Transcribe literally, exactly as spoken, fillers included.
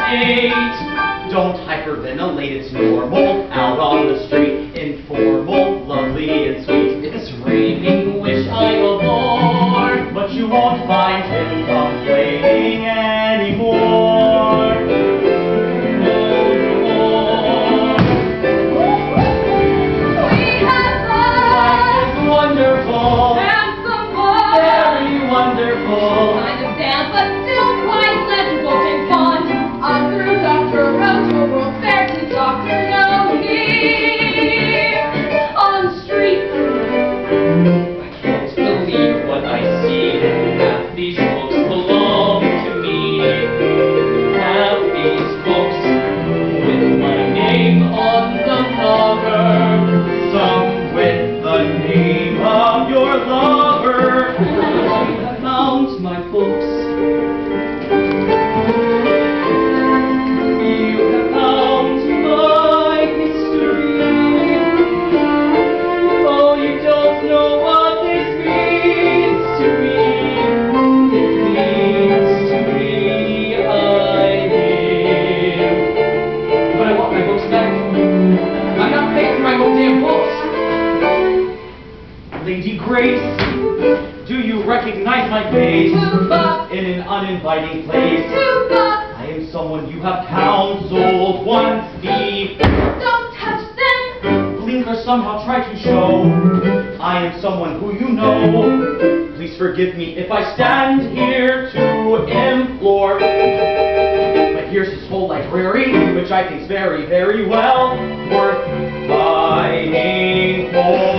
eight. Don't hyperventilate, it's normal. Out on the street, informal, lovely and sweet. It's raining, wish I were more, but you won't find him complaining anymore. No more. We have fun. Life is wonderful. Handsome boy. Very wonderful. Kind of sad, but still quite legible and fun. On through Doctor Road to a World Fair to Doctor No here on the street. I can't believe what I see. Half these books belong to me. Half these books with my name on the cover. Some with the name of your lover. I found my books. You have found my history. Oh, you don't know what this means to me. It means to me I live. But I want my books back. I'm not paying for my own damn books. Lady Grace, do you recognize my face Tuba, in an uninviting place? Tuba, I am someone you have counseled once before. don't touch them. Blinkers somehow try to show I am someone who you know. Please forgive me if I stand here to implore. But here's his whole library, which I think's very, very well worth buying for.